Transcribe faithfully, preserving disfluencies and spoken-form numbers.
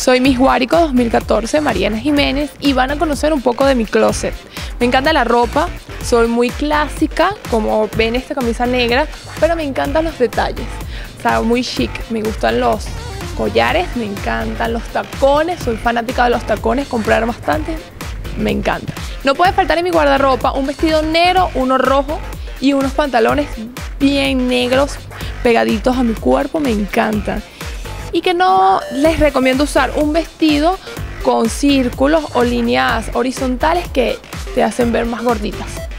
Soy Miss Guárico dos mil catorce, Mariana Jiménez, y van a conocer un poco de mi closet. Me encanta la ropa, soy muy clásica, como ven esta camisa negra, pero me encantan los detalles, o sea, muy chic. Me gustan los collares, me encantan los tacones, soy fanática de los tacones, comprar bastante, me encanta. No puede faltar en mi guardarropa un vestido negro, uno rojo y unos pantalones bien negros pegaditos a mi cuerpo, me encantan. Y que no les recomiendo usar un vestido con círculos o líneas horizontales que te hacen ver más gorditas.